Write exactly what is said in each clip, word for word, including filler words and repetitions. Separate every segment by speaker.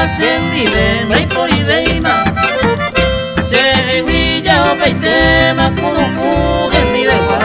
Speaker 1: sendime mai por ideima se villa o peitema kudu kugen mi bewa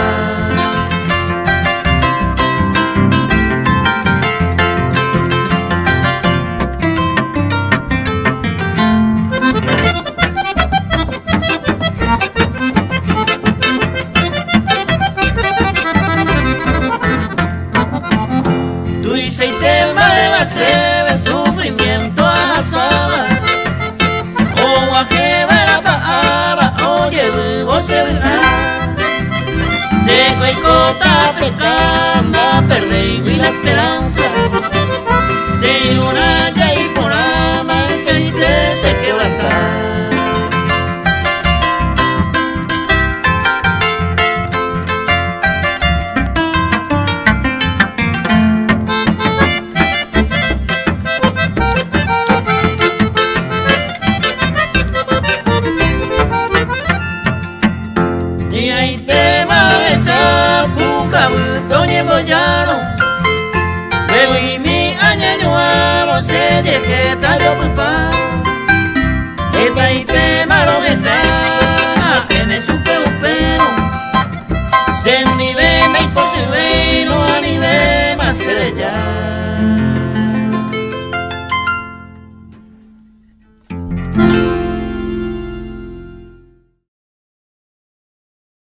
Speaker 1: tu dice y tema de base de sufrimiento asaba o guajeba la paaba oye vos se se cuecota pecamba perdí la esperanza